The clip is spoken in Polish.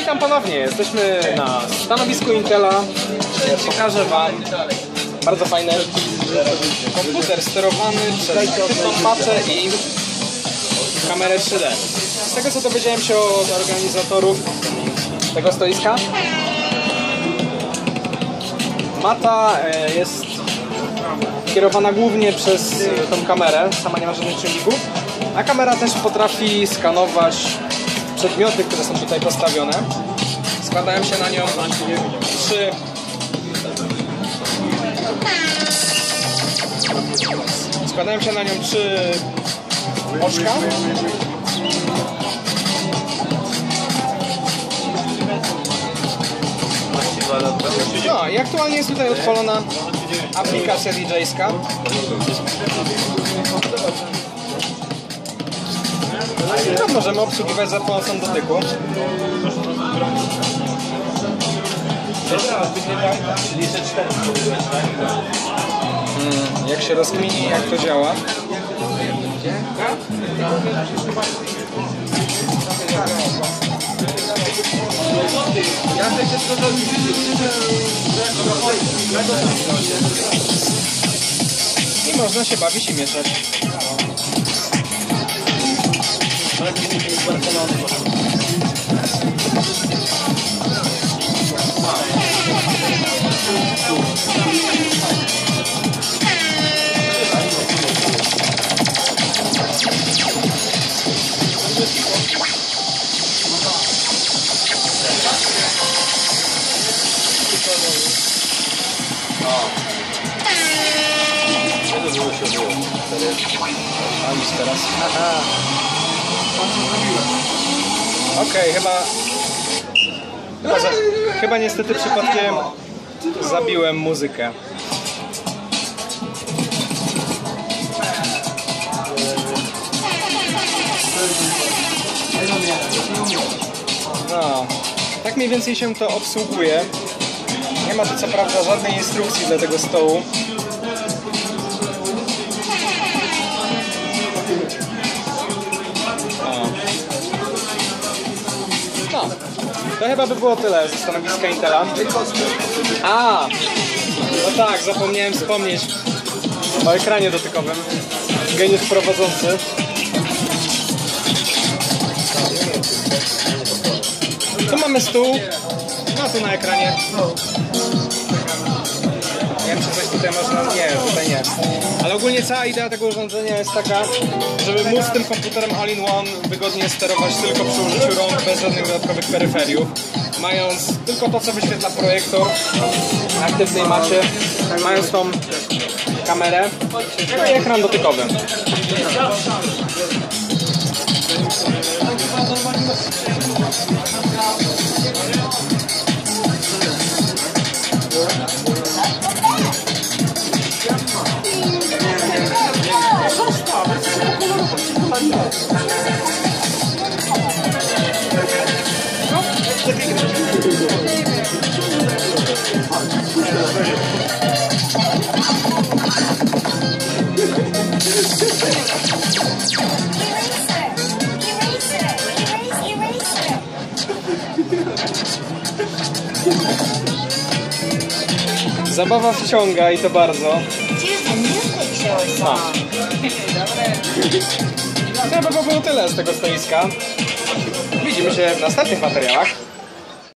Witam ponownie, jesteśmy na stanowisku Intela. Pokażę Wam bardzo fajny komputer sterowany przez sztywną matę i kamerę 3D. Z tego co dowiedziałem się od organizatorów tego stoiska, mata jest kierowana głównie przez tą kamerę, sama nie ma żadnych czynników, a kamera też potrafi skanować przedmioty, które są tutaj postawione. Składają się na nią trzy oczka. No i aktualnie jest tutaj odpalona aplikacja DJ-ska. No, możemy obsługiwać za pomocą dotyku. Jak się rozkmini, jak to działa. I można się bawić i mieszać. Okej, chyba niestety przypadkiem zabiłem muzykę. No, tak mniej więcej się to obsługuje. Nie ma tu co prawda żadnej instrukcji dla tego stołu. No, to chyba by było tyle ze stanowiska Intela. No tak, zapomniałem wspomnieć o ekranie dotykowym. Geniusz prowadzący. Tu mamy stół, no tu na ekranie. Nie wiem, czy coś tutaj można... Nie, tutaj nie. Ale ogólnie cała idea tego urządzenia jest taka, żeby móc tym komputerem all-in-one wygodnie sterować tylko przy użyciu rąk, bez żadnych dodatkowych peryferiów. Mając tylko to, co wyświetla projektor na aktywnej macie, mając tą kamerę, no i ekran dotykowy. Zabawa wciąga i to bardzo. To chyba było tyle z tego stoiska. Widzimy się w następnych materiałach.